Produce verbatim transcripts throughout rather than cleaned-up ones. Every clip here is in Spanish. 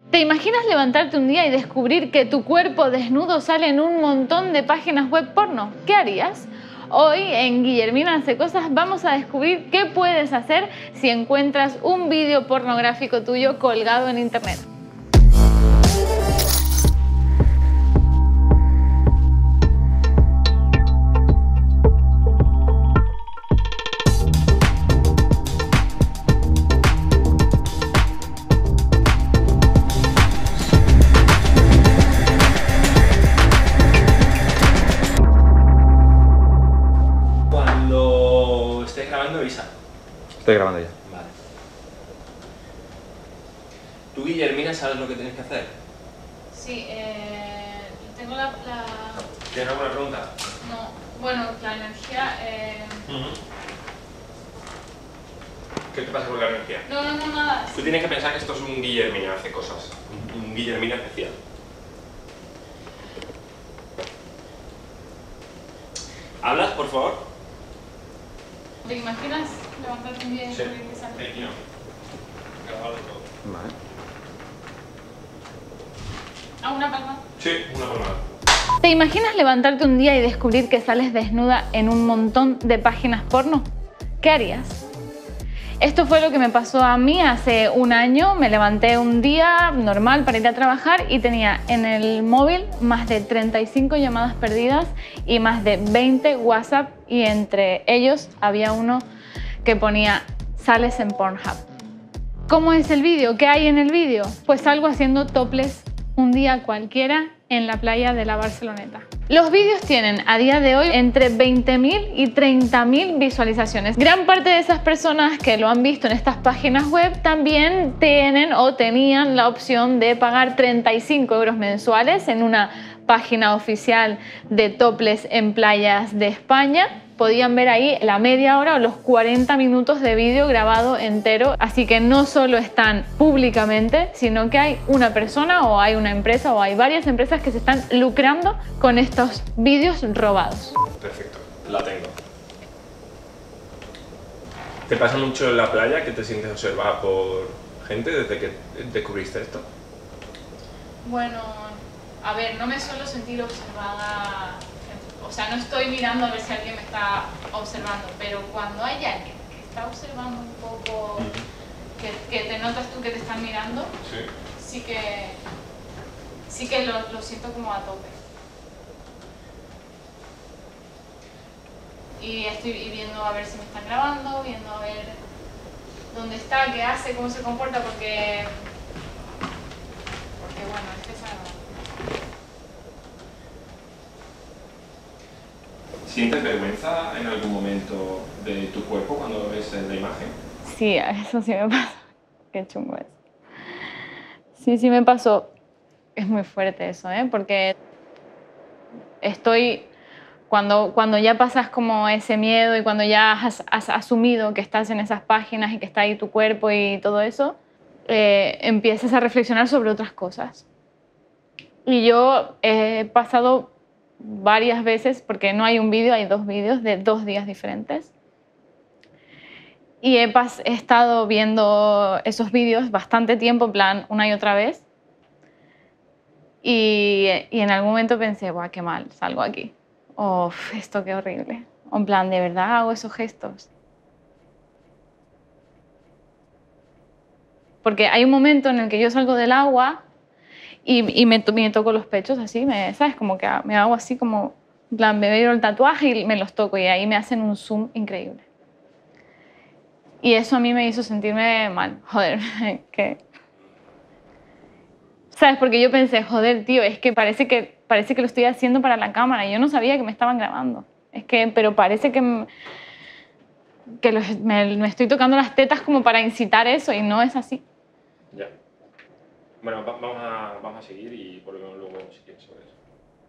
¿Te imaginas levantarte un día y descubrir que tu cuerpo desnudo sale en un montón de páginas web porno? ¿Qué harías? Hoy en Guillermina Hace Cosas vamos a descubrir qué puedes hacer si encuentras un vídeo pornográfico tuyo colgado en internet. Estoy grabando ya. Vale. ¿Tú, Guillermina, sabes lo que tienes que hacer? Sí, eh, tengo la, la... ¿Tienes alguna pregunta? No, bueno, la energía... Eh... Uh-huh. ¿Qué te pasa con la energía? No, no, no, nada. Tú tienes que pensar que esto es un Guillermina Hace Cosas. Un Guillermina especial. ¿Hablas, por favor? ¿Te imaginas levantarte un día y Sí. descubrir que sale? Aquí no. Grabado todo. Vale. ¿A una palma? Sí, una palmada. ¿Te imaginas levantarte un día y descubrir que sales desnuda en un montón de páginas porno? ¿Qué harías? Esto fue lo que me pasó a mí hace un año. Me levanté un día normal para ir a trabajar y tenía en el móvil más de treinta y cinco llamadas perdidas y más de veinte WhatsApp, y entre ellos había uno que ponía "sales en Pornhub". ¿Cómo es el vídeo? ¿Qué hay en el vídeo? Pues salgo haciendo topless un día cualquiera en la playa de la Barceloneta. Los vídeos tienen a día de hoy entre veinte mil y treinta mil visualizaciones. Gran parte de esas personas que lo han visto en estas páginas web también tienen o tenían la opción de pagar treinta y cinco euros mensuales en una página oficial de topless en playas de España. Podían ver ahí la media hora o los cuarenta minutos de vídeo grabado entero. Así que no solo están públicamente, sino que hay una persona o hay una empresa o hay varias empresas que se están lucrando con estos vídeos robados. Perfecto, la tengo. ¿Te pasa mucho en la playa que te sientes observada por gente desde que descubriste esto? Bueno, a ver, no me suelo sentir observada. O sea, no estoy mirando a ver si alguien me está observando, pero cuando hay alguien que está observando un poco, uh-huh. que, que te notas tú que te están mirando, sí, sí que, sí que lo, lo siento como a tope. Y estoy viendo a ver si me están grabando, viendo a ver dónde está, qué hace, cómo se comporta, porque, porque bueno, es que sabe. ¿Sientes vergüenza en algún momento de tu cuerpo cuando lo ves en la imagen? Sí, eso sí me pasó. Qué chungo es. Sí, sí me pasó. Es muy fuerte eso, ¿eh? Porque estoy... Cuando, cuando ya pasas como ese miedo y cuando ya has, has asumido que estás en esas páginas y que está ahí tu cuerpo y todo eso, eh, empiezas a reflexionar sobre otras cosas. Y yo he pasado varias veces, porque no hay un vídeo, hay dos vídeos de dos días diferentes. Y he, he estado viendo esos vídeos bastante tiempo, en plan, una y otra vez. Y, y en algún momento pensé, ¡buah, qué mal, salgo aquí! ¡Oh, esto qué horrible! O en plan, ¿de verdad hago esos gestos? Porque hay un momento en el que yo salgo del agua y, y me, me toco los pechos así, me, ¿sabes? Como que me hago así como, en plan, me veo el tatuaje y me los toco y ahí me hacen un zoom increíble. Y eso a mí me hizo sentirme mal. Joder, que... ¿Sabes? Porque yo pensé, joder, tío, es que parece que, parece que lo estoy haciendo para la cámara y yo no sabía que me estaban grabando. Es que, pero parece que, que los, me, me estoy tocando las tetas como para incitar eso y no es así. Ya. Bueno, va, vamos, a, vamos a seguir y volvemos luego si quieres sobre eso.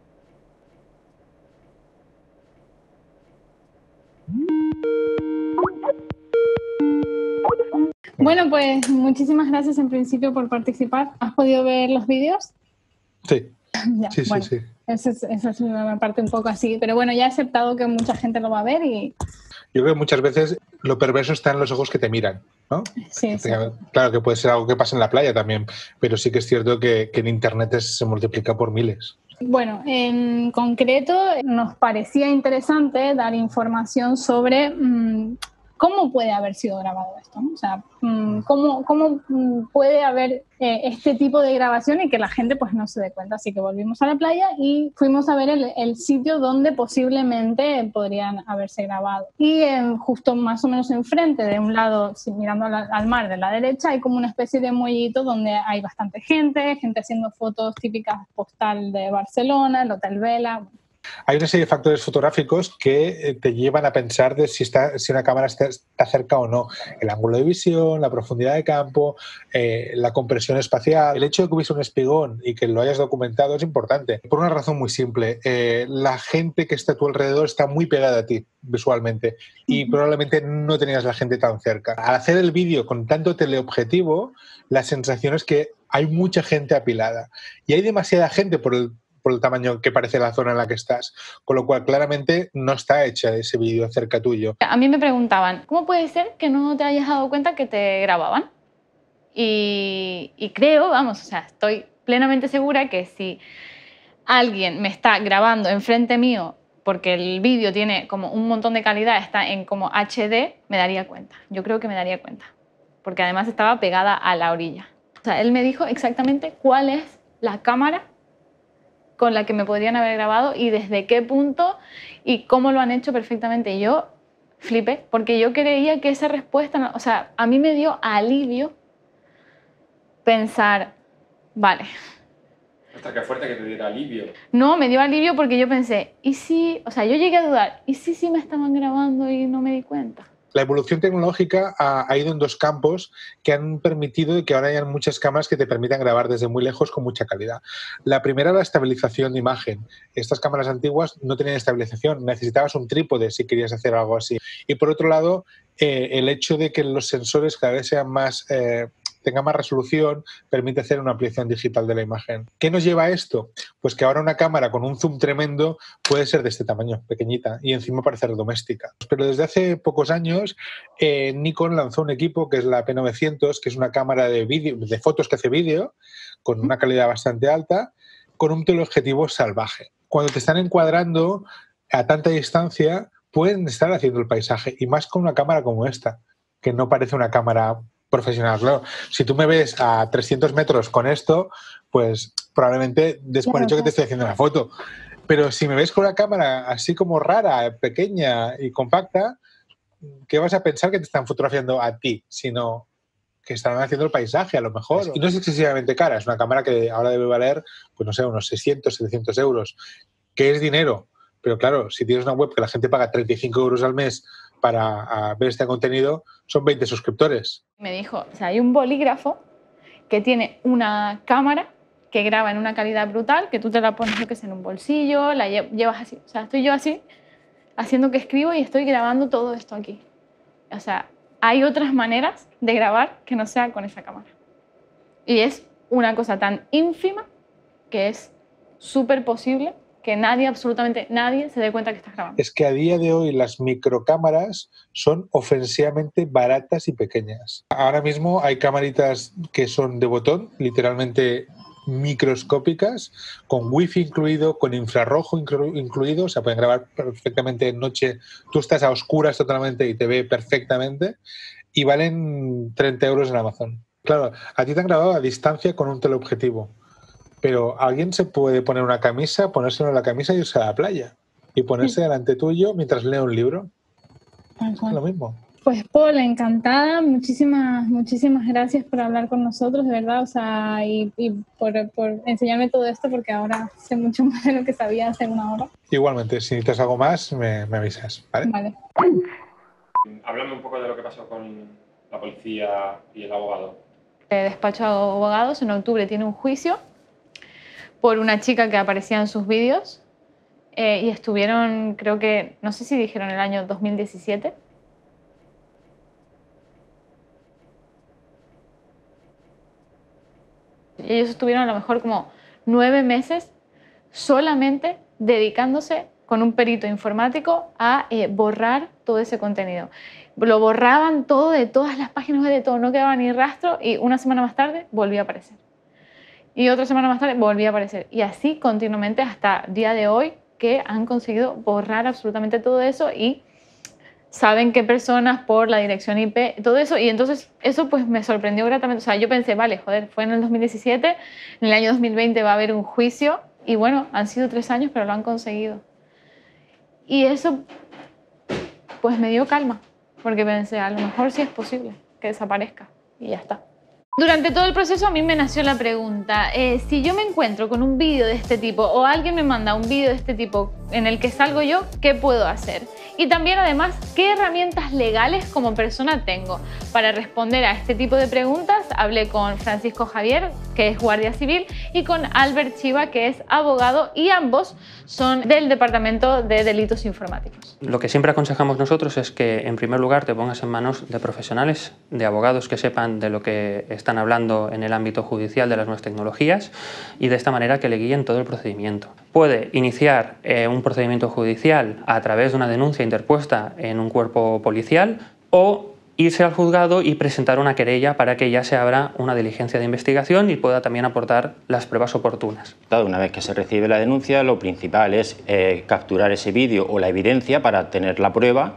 Bueno, pues muchísimas gracias en principio por participar. ¿Has podido ver los vídeos? Sí. Ya, sí, bueno, sí, sí. Esa es, esa es una parte un poco así. Pero bueno, ya he aceptado que mucha gente lo va a ver y... Yo creo que muchas veces lo perverso está en los ojos que te miran, ¿no? Sí, sí. Claro que puede ser algo que pasa en la playa también, pero sí que es cierto que, que en Internet es, se multiplica por miles. Bueno, en concreto nos parecía interesante dar información sobre mmm, cómo puede haber sido grabado esto, ¿no? O sea, mmm, cómo, cómo puede haber eh, este tipo de grabación y que la gente pues no se dé cuenta. Así que volvimos a la playa y fuimos a ver el, el sitio donde posiblemente podrían haberse grabado. Y eh, justo más o menos enfrente, de un lado, mirando al, al mar de la derecha, hay como una especie de muellito donde hay bastante gente, gente haciendo fotos típicas postal de Barcelona, el Hotel Vela. Hay una serie de factores fotográficos que te llevan a pensar de si, está, si una cámara está, está cerca o no. El ángulo de visión, la profundidad de campo, eh, la compresión espacial. El hecho de que hubiese un espigón y que lo hayas documentado es importante. Por una razón muy simple. Eh, la gente que está a tu alrededor está muy pegada a ti visualmente y uh-huh. probablemente no tenías la gente tan cerca. Al hacer el vídeo con tanto teleobjetivo, la sensación es que hay mucha gente apilada. Y hay demasiada gente por el por el tamaño que parece la zona en la que estás, con lo cual claramente no está hecha ese vídeo cerca tuyo. A mí me preguntaban, ¿cómo puede ser que no te hayas dado cuenta que te grababan? Y, y creo, vamos, o sea, estoy plenamente segura que si alguien me está grabando enfrente mío porque el vídeo tiene como un montón de calidad, está en como H D, me daría cuenta. Yo creo que me daría cuenta, porque además estaba pegada a la orilla. O sea, él me dijo exactamente cuál es la cámara con la que me podrían haber grabado y desde qué punto y cómo lo han hecho perfectamente. Y yo flipé, porque yo creía que esa respuesta, o sea, a mí me dio alivio pensar, vale. Hasta qué fuerte que te diera alivio. No, me dio alivio porque yo pensé, ¿y si? O sea, yo llegué a dudar, ¿y si sí me estaban grabando y no me di cuenta? La evolución tecnológica ha, ha ido en dos campos que han permitido que ahora hayan muchas cámaras que te permitan grabar desde muy lejos con mucha calidad. La primera, la estabilización de imagen. Estas cámaras antiguas no tenían estabilización, necesitabas un trípode si querías hacer algo así. Y por otro lado, eh, el hecho de que los sensores cada vez sean más... Eh, tenga más resolución, permite hacer una ampliación digital de la imagen. ¿Qué nos lleva a esto? Pues que ahora una cámara con un zoom tremendo puede ser de este tamaño, pequeñita, y encima parecer doméstica. Pero desde hace pocos años, eh, Nikon lanzó un equipo que es la P novecientos, que es una cámara de, vídeo, de fotos que hace vídeo, con una calidad bastante alta, con un teleobjetivo salvaje. Cuando te están encuadrando a tanta distancia, pueden estar haciendo el paisaje, y más con una cámara como esta, que no parece una cámara profesional. Claro, si tú me ves a trescientos metros con esto, pues probablemente des por hecho que te estoy haciendo una foto. Pero si me ves con una cámara así como rara, pequeña y compacta, ¿qué vas a pensar que te están fotografiando a ti? Sino que estarán haciendo el paisaje, a lo mejor. Y no es excesivamente cara, es una cámara que ahora debe valer, pues no sé, unos seiscientos, setecientos euros, que es dinero. Pero claro, si tienes una web que la gente paga treinta y cinco euros al mes para ver este contenido, son veinte suscriptores. Me dijo, o sea, hay un bolígrafo que tiene una cámara que graba en una calidad brutal, que tú te la pones, yo que sé, en un bolsillo, la llevas así. O sea, estoy yo así, haciendo que escribo y estoy grabando todo esto aquí. O sea, hay otras maneras de grabar que no sea con esa cámara. Y es una cosa tan ínfima que es súper posible que nadie, absolutamente nadie, se dé cuenta que estás grabando. Es que a día de hoy las microcámaras son ofensivamente baratas y pequeñas. Ahora mismo hay camaritas que son de botón, literalmente microscópicas, con wifi incluido, con infrarrojo inclu incluido, o sea, pueden grabar perfectamente en noche. Tú estás a oscuras totalmente y te ve perfectamente, y valen treinta euros en Amazon. Claro, a ti te han grabado a distancia con un teleobjetivo. Pero alguien se puede poner una camisa, ponérselo en la camisa y irse a la playa. Y ponerse sí. delante tuyo mientras lee un libro. Es lo mismo. Pues Paul, encantada. Muchísimas, muchísimas gracias por hablar con nosotros, de verdad. O sea, y, y por, por enseñarme todo esto, porque ahora sé mucho más de lo que sabía hace una hora. Igualmente, si necesitas algo más, me, me avisas, ¿vale? Vale. Háblame un poco de lo que pasó con la policía y el abogado. El despacho de abogados en octubre tiene un juicio por una chica que aparecía en sus vídeos eh, y estuvieron, creo que, no sé si dijeron el año dos mil diecisiete. Ellos estuvieron a lo mejor como nueve meses solamente dedicándose con un perito informático a eh, borrar todo ese contenido. lo borraban todo de todas las páginas web, de todo, no quedaba ni rastro y una semana más tarde volvía a aparecer. Y otra semana más tarde volvía a aparecer. Y así continuamente hasta el día de hoy que han conseguido borrar absolutamente todo eso y saben qué personas por la dirección I P, todo eso. Y entonces eso pues me sorprendió gratamente. O sea, yo pensé, vale, joder, fue en el dos mil diecisiete, en el año dos mil veinte va a haber un juicio y bueno, han sido tres años pero lo han conseguido. Y eso pues me dio calma, porque pensé, a lo mejor sí es posible que desaparezca y ya está. Durante todo el proceso a mí me nació la pregunta, eh, si yo me encuentro con un vídeo de este tipo o alguien me manda un vídeo de este tipo en el que salgo yo, ¿qué puedo hacer? Y también además, ¿qué herramientas legales como persona tengo? Para responder a este tipo de preguntas hablé con Francisco Javier, que es guardia civil, y con Albert Chiva, que es abogado, y ambos son del Departamento de Delitos Informáticos. Lo que siempre aconsejamos nosotros es que en primer lugar te pongas en manos de profesionales, de abogados que sepan de lo que están hablando en el ámbito judicial de las nuevas tecnologías y de esta manera que le guíen todo el procedimiento. Puede iniciar eh, un procedimiento judicial a través de una denuncia interpuesta en un cuerpo policial o irse al juzgado y presentar una querella para que ya se abra una diligencia de investigación y pueda también aportar las pruebas oportunas. Una vez que se recibe la denuncia, lo principal es eh, capturar ese vídeo o la evidencia para tener la prueba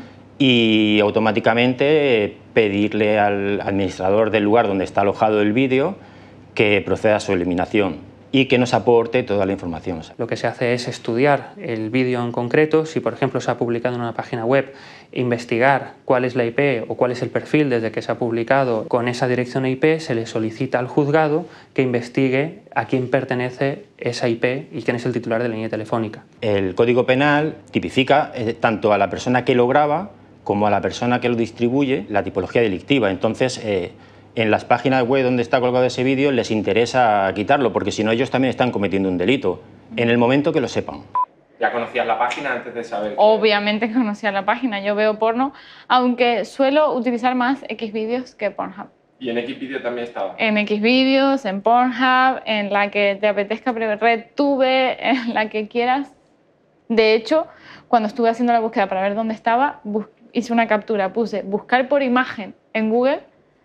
y automáticamente eh, pedirle al administrador del lugar donde está alojado el vídeo que proceda a su eliminación y que nos aporte toda la información. Lo que se hace es estudiar el vídeo en concreto. Si por ejemplo se ha publicado en una página web, investigar cuál es la I P o cuál es el perfil desde que se ha publicado con esa dirección I P, se le solicita al juzgado que investigue a quién pertenece esa I P y quién es el titular de la línea telefónica. El Código Penal tipifica eh, tanto a la persona que lo graba como a la persona que lo distribuye la tipología delictiva. Entonces, eh, en las páginas web donde está colgado ese vídeo les interesa quitarlo, porque si no ellos también están cometiendo un delito, en el momento que lo sepan. ¿Ya conocías la página antes de saber? Obviamente que conocía la página, yo veo porno, aunque suelo utilizar más Xvideos que Pornhub. ¿Y en Xvideo también estaba? En Xvideos, en Pornhub, en la que te apetezca, RedTube, en la que quieras. De hecho, cuando estuve haciendo la búsqueda para ver dónde estaba, hice una captura, puse buscar por imagen en Google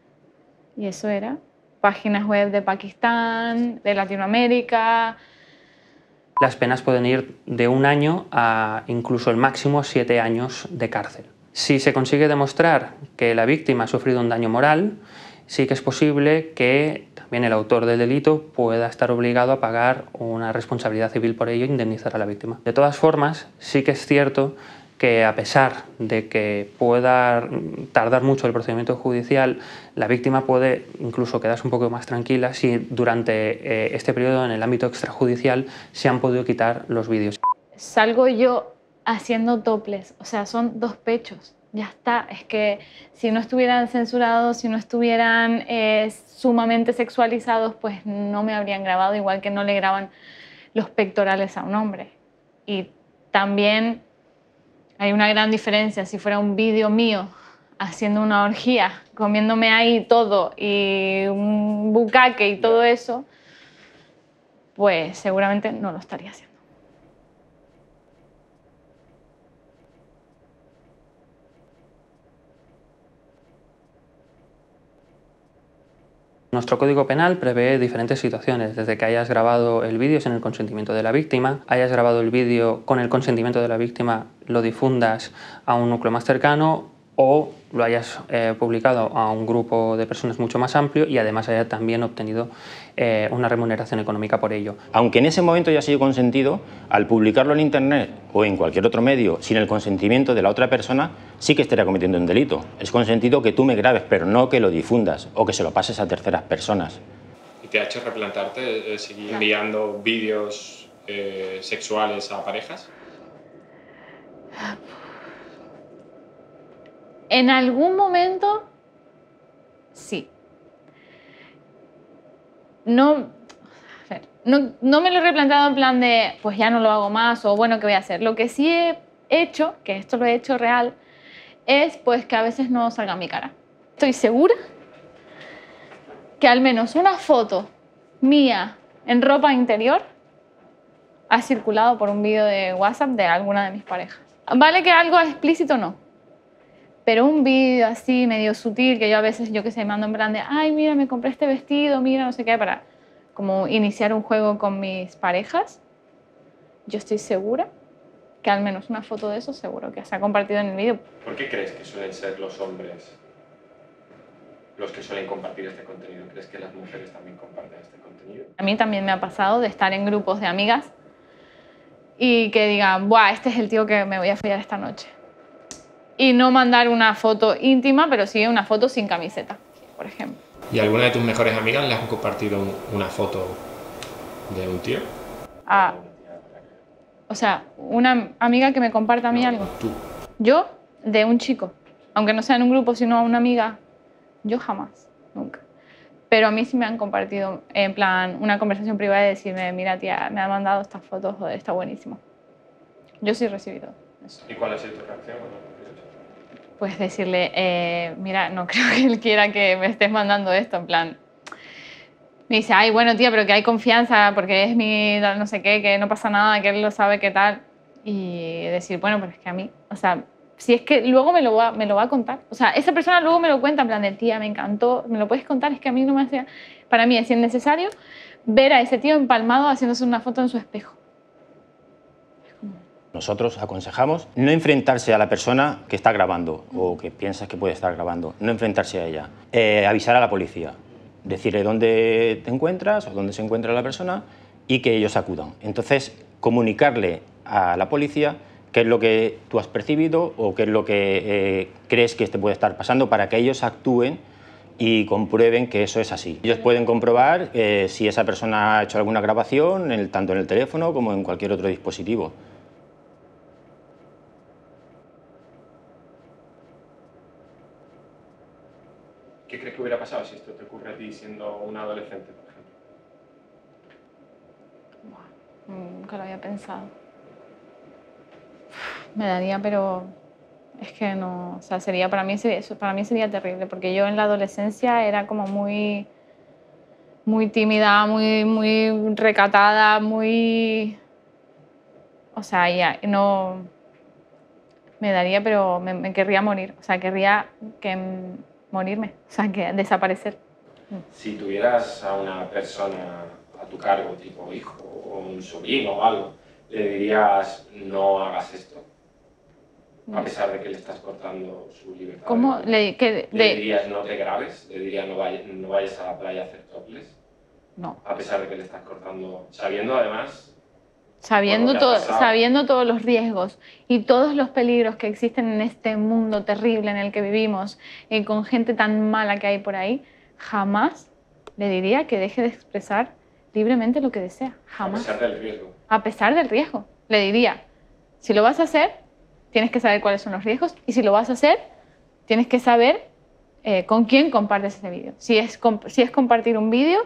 y eso era páginas web de Pakistán, de Latinoamérica. Las penas pueden ir de un año a incluso el máximo siete años de cárcel. Si se consigue demostrar que la víctima ha sufrido un daño moral, sí que es posible que también el autor del delito pueda estar obligado a pagar una responsabilidad civil por ello e indemnizar a la víctima. De todas formas, sí que es cierto que a pesar de que pueda tardar mucho el procedimiento judicial, la víctima puede incluso quedarse un poco más tranquila si durante eh, este periodo en el ámbito extrajudicial se han podido quitar los vídeos. Salgo yo haciendo topless, o sea, son dos pechos, ya está. Es que si no estuvieran censurados, si no estuvieran eh, sumamente sexualizados, pues no me habrían grabado, igual que no le graban los pectorales a un hombre. Y también hay una gran diferencia si fuera un vídeo mío haciendo una orgía, comiéndome ahí todo y un bucaque y todo eso, pues seguramente no lo estaría haciendo. Nuestro Código Penal prevé diferentes situaciones, desde que hayas grabado el vídeo sin el consentimiento de la víctima, hayas grabado el vídeo con el consentimiento de la víctima, lo difundas a un núcleo más cercano o lo hayas eh, publicado a un grupo de personas mucho más amplio y además haya también obtenido eh, una remuneración económica por ello. Aunque en ese momento ya ha sido consentido, al publicarlo en internet o en cualquier otro medio sin el consentimiento de la otra persona, sí que estaría cometiendo un delito. Es consentido que tú me grabes, pero no que lo difundas o que se lo pases a terceras personas. ¿Y te ha hecho replantearte eh, seguir enviando vídeos eh, sexuales a parejas? En algún momento, sí. No, a ver, no, no me lo he replanteado en plan de, pues ya no lo hago más o bueno, ¿qué voy a hacer? Lo que sí he hecho, que esto lo he hecho real, es pues que a veces no salga mi cara. Estoy segura que al menos una foto mía en ropa interior ha circulado por un vídeo de WhatsApp de alguna de mis parejas. Vale que algo explícito no, Pero un vídeo así, medio sutil, que yo a veces, yo que sé, mando en plan de, ay, mira, me compré este vestido, mira, no sé qué, para como iniciar un juego con mis parejas, yo estoy segura que al menos una foto de eso seguro que se ha compartido en el vídeo. ¿Por qué crees que suelen ser los hombres los que suelen compartir este contenido? ¿Crees que las mujeres también comparten este contenido? A mí también me ha pasado de estar en grupos de amigas y que digan, buah, este es el tío que me voy a follar esta noche. Y no mandar una foto íntima, pero sí una foto sin camiseta, por ejemplo. ¿Y alguna de tus mejores amigas le han compartido una foto de un tío? Ah, o sea, una amiga que me comparta a mí No, algo. Tú. Yo, de un chico, aunque no sea en un grupo, sino a una amiga, yo jamás, nunca. Pero a mí sí me han compartido, en plan, una conversación privada de decirme, mira tía, me ha mandado estas fotos, joder, está buenísimo. Yo sí he recibido eso. ¿Y cuál ha sido tu reacción? Pues decirle, eh, mira, no creo que él quiera que me estés mandando esto, en plan... Me dice, ay, bueno, tía, pero que hay confianza porque es mi no sé qué, que no pasa nada, que él lo sabe, qué tal. Y decir, bueno, pero es que a mí, o sea, si es que luego me lo va, me lo va a contar. O sea, esa persona luego me lo cuenta, en plan de, tía, me encantó, me lo puedes contar, es que a mí no me hacía... Para mí es innecesario ver a ese tío empalmado haciéndose una foto en su espejo. Nosotros aconsejamos no enfrentarse a la persona que está grabando o que piensas que puede estar grabando, no enfrentarse a ella, eh, avisar a la policía, decirle dónde te encuentras o dónde se encuentra la persona y que ellos acudan. Entonces, comunicarle a la policía qué es lo que tú has percibido o qué es lo que eh, crees que te puede estar pasando para que ellos actúen y comprueben que eso es así. Ellos pueden comprobar eh, si esa persona ha hecho alguna grabación, en el, tanto en el teléfono como en cualquier otro dispositivo. ¿Qué crees que hubiera pasado si esto te ocurre a ti siendo un adolescente, por ejemplo? Buah, nunca lo había pensado. Me daría, pero es que no, o sea, sería para mí sería, para mí sería terrible, porque yo en la adolescencia era como muy, muy tímida, muy, muy recatada, muy, o sea, ya no, me daría, pero me, me querría morir, o sea, querría que morirme, o sea, que desaparecer. Si tuvieras a una persona a tu cargo, tipo hijo o un sobrino o algo, le dirías no hagas esto, a pesar de que le estás cortando su libertad. ¿Cómo? Le, que, ¿Le de... dirías no te grabes? ¿Le dirías no, vay no vayas a la playa a hacer topless? No. A pesar de que le estás cortando, sabiendo además... Sabiendo, to sabiendo todos los riesgos y todos los peligros que existen en este mundo terrible en el que vivimos y con gente tan mala que hay por ahí, jamás le diría que deje de expresar libremente lo que desea. Jamás. A pesar del riesgo. A pesar del riesgo. Le diría, si lo vas a hacer, tienes que saber cuáles son los riesgos y si lo vas a hacer, tienes que saber eh, con quién compartes ese vídeo. Si es, si es compartir un vídeo,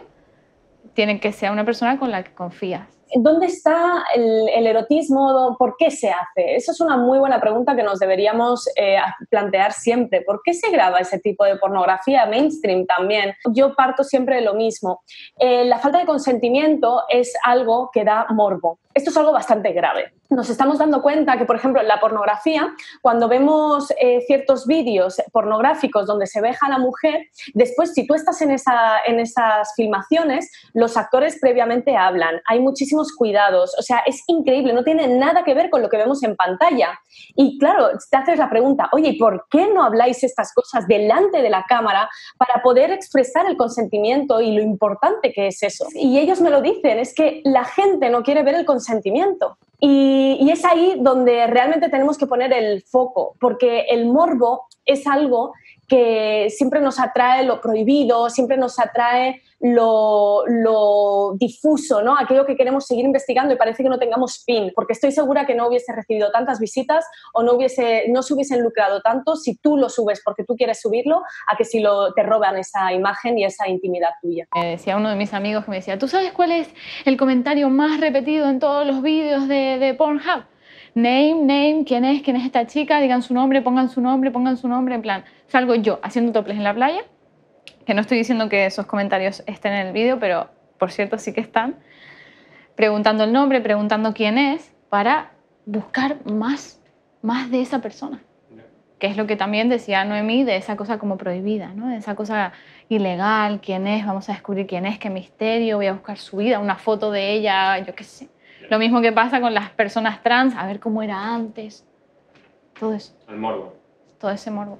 tiene que ser una persona con la que confías. ¿Dónde está el, el erotismo? ¿Por qué se hace? Eso es una muy buena pregunta que nos deberíamos eh, plantear siempre. ¿Por qué se graba ese tipo de pornografía mainstream también? Yo parto siempre de lo mismo. Eh, la falta de consentimiento es algo que da morbo. Esto es algo bastante grave. Nos estamos dando cuenta que, por ejemplo, en la pornografía, cuando vemos eh, ciertos vídeos pornográficos donde se veja a la mujer, después, si tú estás en, esa, en esas filmaciones, los actores previamente hablan. Hay muchísimos cuidados. O sea, es increíble. No tiene nada que ver con lo que vemos en pantalla. Y, claro, te haces la pregunta, oye, ¿por qué no habláis estas cosas delante de la cámara para poder expresar el consentimiento y lo importante que es eso? Y ellos me lo dicen, es que la gente no quiere ver el consentimiento. Y, y es ahí donde realmente tenemos que poner el foco, porque el morbo es algo que siempre nos atrae lo prohibido, siempre nos atrae lo, lo difuso, ¿no? Aquello que queremos seguir investigando y parece que no tengamos fin, porque estoy segura que no hubiese recibido tantas visitas o no, hubiese, no se hubiesen lucrado tanto si tú lo subes porque tú quieres subirlo a que si lo, te roban esa imagen y esa intimidad tuya. Me decía uno de mis amigos que me decía, ¿tú sabes cuál es el comentario más repetido en todos los vídeos de, de Pornhub? Name, name, quién es, quién es esta chica, digan su nombre, pongan su nombre, pongan su nombre, en plan, salgo yo haciendo topless en la playa, que no estoy diciendo que esos comentarios estén en el vídeo, pero por cierto sí que están, preguntando el nombre, preguntando quién es, para buscar más, más de esa persona. que es lo que también decía Noemí de esa cosa como prohibida, ¿no? De esa cosa ilegal, quién es, vamos a descubrir quién es, qué misterio, voy a buscar su vida, una foto de ella, yo qué sé. Lo mismo que pasa con las personas trans, a ver cómo era antes, todo eso. El morbo. Todo ese morbo.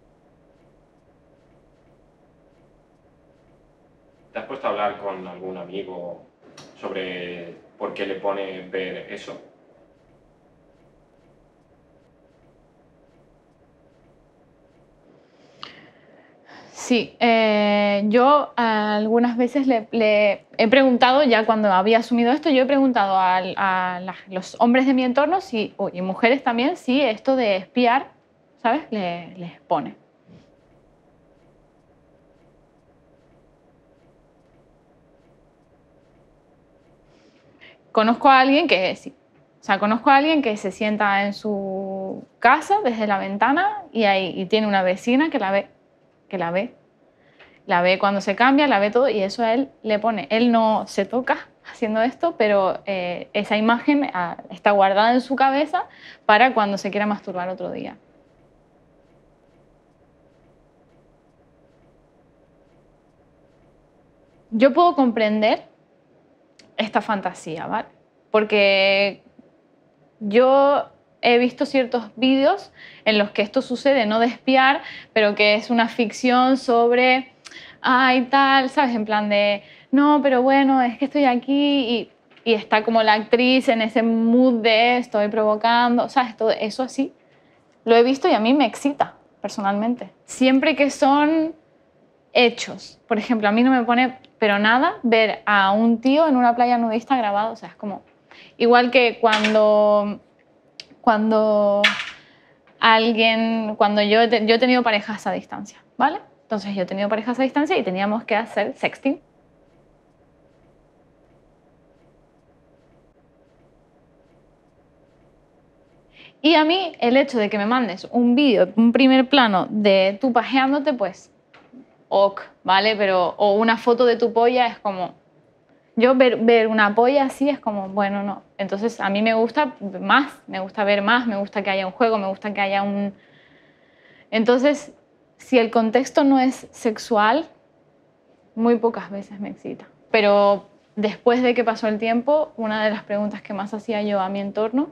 ¿Te has puesto a hablar con algún amigo sobre por qué le pone ver eso? Sí, eh, yo algunas veces le, le he preguntado, ya cuando había asumido esto, yo he preguntado a, a la, los hombres de mi entorno si, oh, y mujeres también, si esto de espiar, ¿sabes?, le, les pone. Conozco a alguien que sí. O sea, conozco a alguien que se sienta en su casa desde la ventana y, ahí, y tiene una vecina que la ve, que la ve. La ve cuando se cambia, la ve todo y eso a él le pone. Él no se toca haciendo esto, pero eh, esa imagen ah, está guardada en su cabeza para cuando se quiera masturbar otro día. Yo puedo comprender esta fantasía, ¿vale? Porque yo he visto ciertos vídeos en los que esto sucede, no de espiar, pero que es una ficción sobre, ay, tal, ¿sabes? En plan de, no, pero bueno, es que estoy aquí y, y está como la actriz en ese mood de estoy provocando, ¿sabes? Todo eso así. Lo he visto y a mí me excita, personalmente. Siempre que son hechos. Por ejemplo, a mí no me pone, pero nada, ver a un tío en una playa nudista grabado. O sea, es como... Igual que cuando... Cuando alguien... Cuando yo he, yo he tenido parejas a distancia, ¿vale? Entonces yo he tenido parejas a distancia y teníamos que hacer sexting. Y a mí el hecho de que me mandes un vídeo, un primer plano de tú pajeándote, pues ok, ¿vale? Pero, o una foto de tu polla es como... Yo ver, ver una polla así es como, bueno, no. Entonces a mí me gusta más, me gusta ver más, me gusta que haya un juego, me gusta que haya un... Entonces, si el contexto no es sexual, muy pocas veces me excita. Pero después de que pasó el tiempo, una de las preguntas que más hacía yo a mi entorno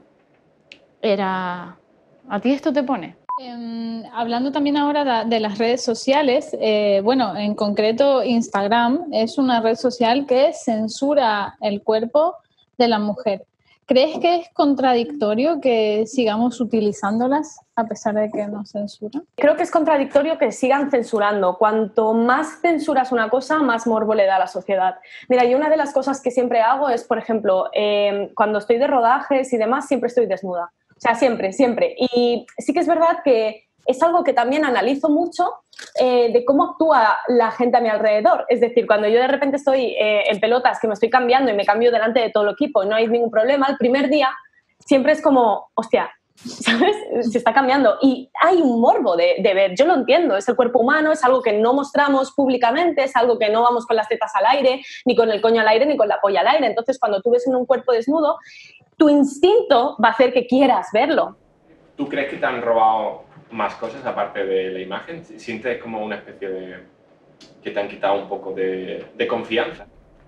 era, ¿a ti esto te pone? Eh, hablando también ahora de, de las redes sociales, eh, bueno, en concreto Instagram es una red social que censura el cuerpo de la mujer. ¿Crees que es contradictorio que sigamos utilizándolas a pesar de que nos censuran? Creo que es contradictorio que sigan censurando. Cuanto más censuras una cosa, más morbo le da a la sociedad. Mira, yo una de las cosas que siempre hago es, por ejemplo, eh, cuando estoy de rodajes y demás, siempre estoy desnuda. O sea, siempre, siempre. Y sí que es verdad que es algo que también analizo mucho eh, de cómo actúa la gente a mi alrededor. Es decir, cuando yo de repente estoy eh, en pelotas, que me estoy cambiando y me cambio delante de todo el equipo y no hay ningún problema, el primer día siempre es como, hostia, ¿sabes? Se está cambiando. Y hay un morbo de, de ver, yo lo entiendo, es el cuerpo humano, es algo que no mostramos públicamente, es algo que no vamos con las tetas al aire, ni con el coño al aire, ni con la polla al aire. Entonces, cuando tú ves en un cuerpo desnudo, tu instinto va a hacer que quieras verlo. ¿Tú crees que te han robado más cosas aparte de la imagen? ¿Sientes como una especie de... que te han quitado un poco de, de confianza?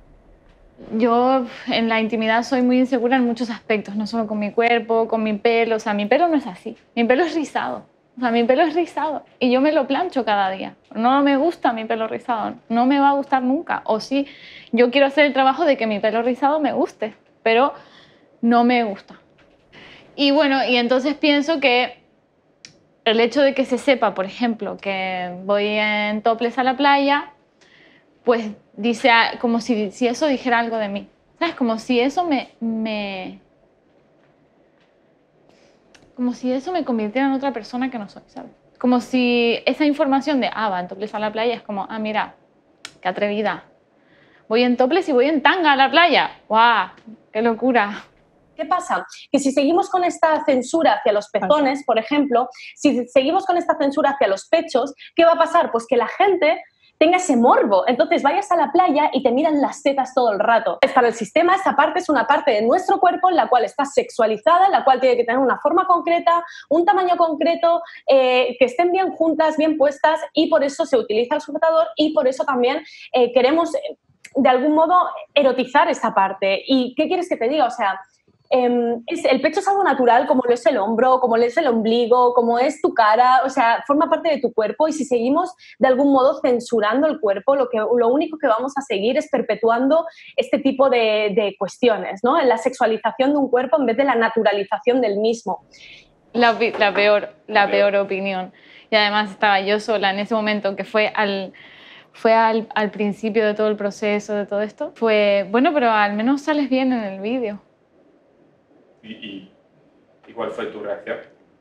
Yo en la intimidad soy muy insegura en muchos aspectos, no solo con mi cuerpo, con mi pelo. O sea, mi pelo no es así. Mi pelo es rizado. O sea, mi pelo es rizado y yo me lo plancho cada día. No me gusta mi pelo rizado, no me va a gustar nunca. O sí, yo quiero hacer el trabajo de que mi pelo rizado me guste, pero no me gusta. Y bueno, y entonces pienso que el hecho de que se sepa, por ejemplo, que voy en topless a la playa, pues dice como si, si eso dijera algo de mí. ¿Sabes? Como si eso me, me... Como si eso me convirtiera en otra persona que no soy, ¿sabes? Como si esa información de, ah, va en topless a la playa, es como, ah, mira, qué atrevida. Voy en topless y voy en tanga a la playa. ¡Guau! ¡Qué locura! ¿Qué pasa? Que si seguimos con esta censura hacia los pezones, por ejemplo, si seguimos con esta censura hacia los pechos, ¿qué va a pasar? Pues que la gente tenga ese morbo. Entonces vayas a la playa y te miran las tetas todo el rato. Para el sistema esa parte es una parte de nuestro cuerpo en la cual está sexualizada, en la cual tiene que tener una forma concreta, un tamaño concreto, eh, que estén bien juntas, bien puestas, y por eso se utiliza el sujetador y por eso también eh, queremos de algún modo erotizar esa parte. ¿Y qué quieres que te diga? O sea, Eh, es, el pecho es algo natural, como lo es el hombro, como lo es el ombligo, como es tu cara, o sea, forma parte de tu cuerpo, y si seguimos de algún modo censurando el cuerpo, lo, que, lo único que vamos a seguir es perpetuando este tipo de, de cuestiones, ¿no? La sexualización de un cuerpo en vez de la naturalización del mismo. La, la, peor, la peor opinión. Y además estaba yo sola en ese momento, que fue al... fue al, al principio de todo el proceso, de todo esto. Fue, bueno, pero al menos sales bien en el vídeo. ¿Y, y, ¿Y cuál fue tu reacción?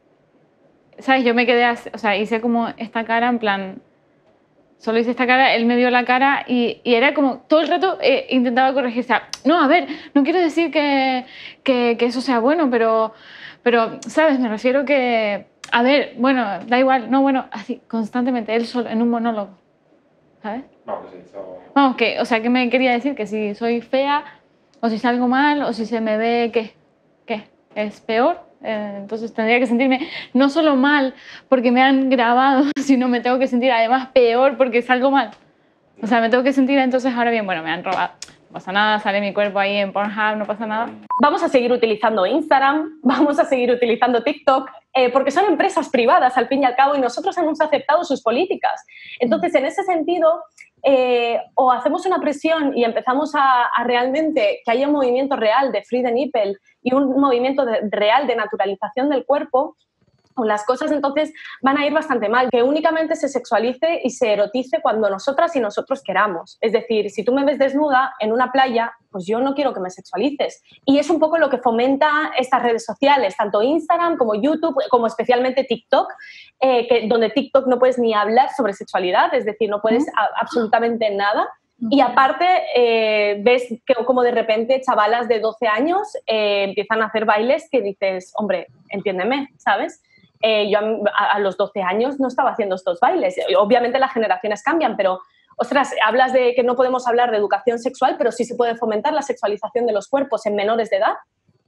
¿Sabes? Yo me quedé así, o sea, hice como esta cara, en plan, solo hice esta cara, él me vio la cara y, y era como, todo el rato eh, intentaba corregirse. O sea, no, a ver, no quiero decir que, que, que eso sea bueno, pero, pero, ¿sabes? Me refiero que, a ver, bueno, da igual, no, bueno, así, constantemente, él solo, en un monólogo, ¿sabes? Vamos, eso... Vamos, que, o sea, ¿qué me quería decir? Que si soy fea, o si salgo mal, o si se me ve, ¿qué? ¿Qué? ¿Es peor? Eh, entonces tendría que sentirme no solo mal porque me han grabado, sino me tengo que sentir además peor porque salgo mal. O sea, me tengo que sentir entonces ahora bien, bueno, me han robado. No pasa nada, sale mi cuerpo ahí en Pornhub, no pasa nada. Vamos a seguir utilizando Instagram, vamos a seguir utilizando TikTok, eh, porque son empresas privadas al fin y al cabo y nosotros hemos aceptado sus políticas. Entonces, en ese sentido, eh, o hacemos una presión y empezamos a, a realmente que haya un movimiento real de Free the Nipple y un movimiento de, real de naturalización del cuerpo, o las cosas entonces van a ir bastante mal, que únicamente se sexualice y se erotice cuando nosotras y nosotros queramos. Es decir, si tú me ves desnuda en una playa, pues yo no quiero que me sexualices. Y es un poco lo que fomenta estas redes sociales, tanto Instagram como YouTube, como especialmente TikTok, eh, que, donde TikTok no puedes ni hablar sobre sexualidad, es decir, no puedes a, absolutamente nada. Y aparte, eh, ves que como de repente chavalas de doce años eh, empiezan a hacer bailes que dices, hombre, entiéndeme, ¿sabes? Eh, yo a, a los doce años no estaba haciendo estos bailes. Obviamente las generaciones cambian, pero, ostras, hablas de que no podemos hablar de educación sexual, pero sí se puede fomentar la sexualización de los cuerpos en menores de edad.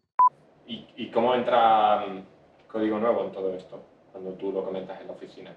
¿Y, y cómo entra um, Código Nuevo en todo esto, cuando tú lo comentas en la oficina?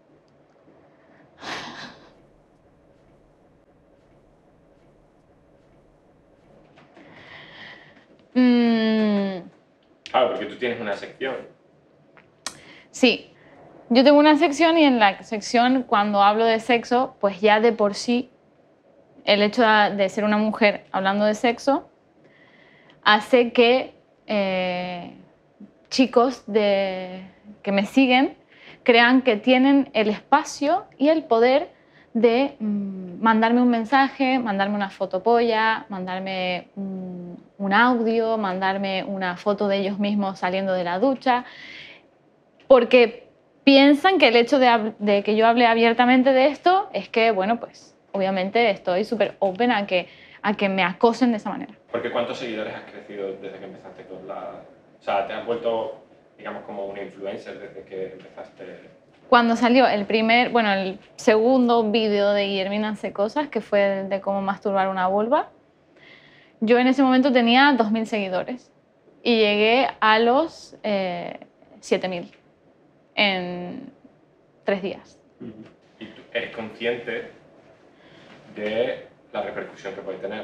Mm. Claro, porque tú tienes una sección. Sí, yo tengo una sección y en la sección cuando hablo de sexo, pues ya de por sí el hecho de ser una mujer hablando de sexo hace que eh, chicos de, que me siguen crean que tienen el espacio y el poder de mmm, mandarme un mensaje, mandarme una fotopolla, mandarme un, un audio, mandarme una foto de ellos mismos saliendo de la ducha, porque piensan que el hecho de, de que yo hable abiertamente de esto es que, bueno, pues obviamente estoy súper open a que, a que me acosen de esa manera. Porque ¿cuántos seguidores has crecido desde que empezaste con la...? O sea, ¿te has vuelto, digamos, como una influencer desde que empezaste? Cuando salió el primer, bueno, el segundo vídeo de Guillermina hace cosas, que fue de cómo masturbar una vulva, yo en ese momento tenía dos mil seguidores y llegué a los eh, siete mil. En tres días. ¿Y tú eres consciente de la repercusión que puede tener?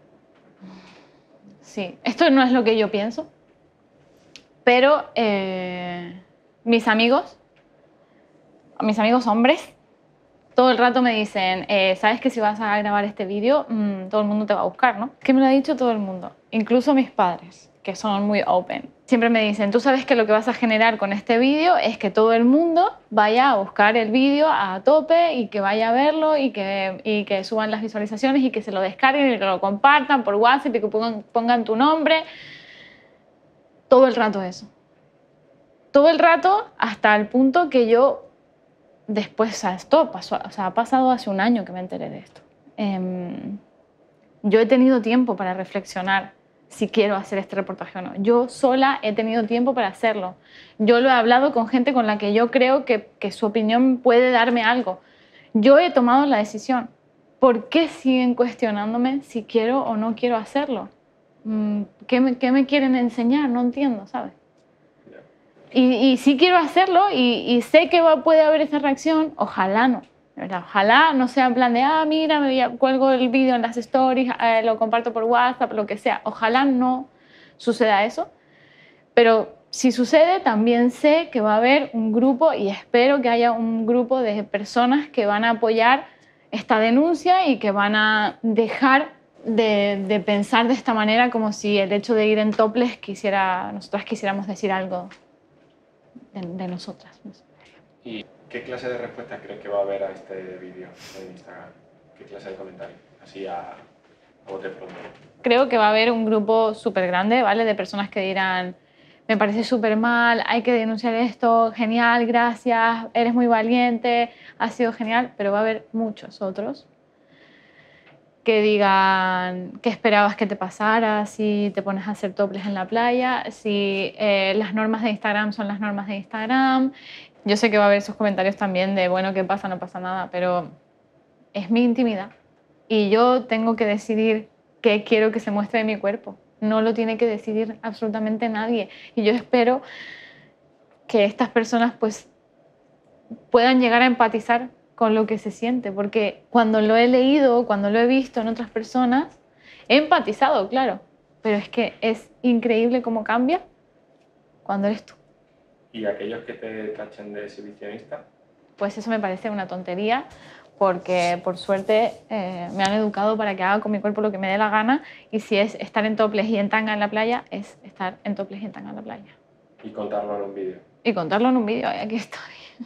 Sí, esto no es lo que yo pienso, pero eh, mis amigos, mis amigos hombres, todo el rato me dicen, eh, ¿sabes que si vas a grabar este vídeo, mmm, todo el mundo te va a buscar, ¿no? Que me lo ha dicho todo el mundo, incluso mis padres, que son muy open. Siempre me dicen, tú sabes que lo que vas a generar con este vídeo es que todo el mundo vaya a buscar el vídeo a tope y que vaya a verlo y que, y que suban las visualizaciones y que se lo descarguen y que lo compartan por WhatsApp y que pongan, pongan tu nombre. Todo el rato eso. Todo el rato hasta el punto que yo después, o sea, esto pasó, o sea, ha pasado hace un año que me enteré de esto. Eh, yo he tenido tiempo para reflexionar si quiero hacer este reportaje o no. Yo sola he tenido tiempo para hacerlo. Yo lo he hablado con gente con la que yo creo que, que su opinión puede darme algo. Yo he tomado la decisión. ¿Por qué siguen cuestionándome si quiero o no quiero hacerlo? ¿Qué me, qué me quieren enseñar? No entiendo, ¿sabes? Y, y sí quiero hacerlo y, y sé que va, puede haber esa reacción. Ojalá no. ¿Verdad? Ojalá no sea en plan de, ah, mira, me cuelgo el vídeo en las stories, eh, lo comparto por WhatsApp, lo que sea. Ojalá no suceda eso. Pero si sucede, también sé que va a haber un grupo y espero que haya un grupo de personas que van a apoyar esta denuncia y que van a dejar de, de pensar de esta manera como si el hecho de ir en topless quisiera, nosotras quisiéramos decir algo de, de nosotras. ¿Y qué clase de respuesta crees que va a haber a este vídeo en Instagram? ¿Qué clase de comentarios? Así a, a bote pronto. Creo que va a haber un grupo súper grande, ¿vale? De personas que dirán, me parece súper mal, hay que denunciar esto, genial, gracias, eres muy valiente, ha sido genial, pero va a haber muchos otros que digan, ¿qué esperabas que te pasara si te pones a hacer topless en la playa? Si eh, las normas de Instagram son las normas de Instagram. Yo sé que va a haber esos comentarios también de, bueno, ¿qué pasa? No pasa nada, pero es mi intimidad y yo tengo que decidir qué quiero que se muestre de mi cuerpo. No lo tiene que decidir absolutamente nadie. Y yo espero que estas personas pues, puedan llegar a empatizar con lo que se siente, porque cuando lo he leído, cuando lo he visto en otras personas, he empatizado, claro, pero es que es increíble cómo cambia cuando eres tú. ¿Y aquellos que te tachen de exhibicionista? Pues eso me parece una tontería, porque por suerte eh, me han educado para que haga con mi cuerpo lo que me dé la gana, y si es estar en topless y en tanga en la playa, es estar en topless y en tanga en la playa. Y contarlo en un vídeo. Y contarlo en un vídeo, y aquí estoy.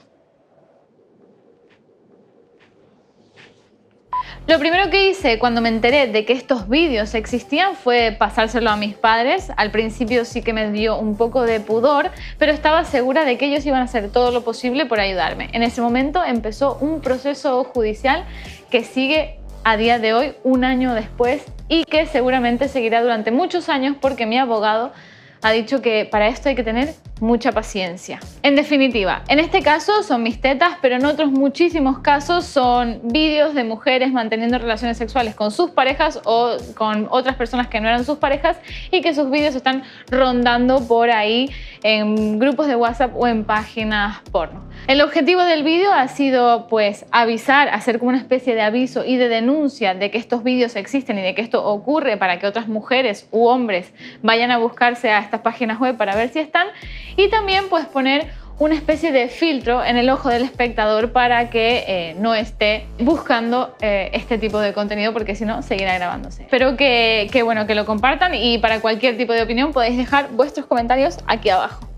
Lo primero que hice cuando me enteré de que estos vídeos existían fue pasárselo a mis padres. Al principio sí que me dio un poco de pudor, pero estaba segura de que ellos iban a hacer todo lo posible por ayudarme. En ese momento empezó un proceso judicial que sigue a día de hoy, un año después, y que seguramente seguirá durante muchos años porque mi abogado ha dicho que para esto hay que tener mucha paciencia. En definitiva, en este caso son mis tetas, pero en otros muchísimos casos son vídeos de mujeres manteniendo relaciones sexuales con sus parejas o con otras personas que no eran sus parejas y que sus vídeos están rondando por ahí en grupos de WhatsApp o en páginas porno. El objetivo del vídeo ha sido pues avisar, hacer como una especie de aviso y de denuncia de que estos vídeos existen y de que esto ocurre para que otras mujeres u hombres vayan a buscarse a estas páginas web para ver si están, y también pues poner una especie de filtro en el ojo del espectador para que eh, no esté buscando eh, este tipo de contenido, porque si no seguirá grabándose. Espero que, que, bueno, que lo compartan, y para cualquier tipo de opinión podéis dejar vuestros comentarios aquí abajo.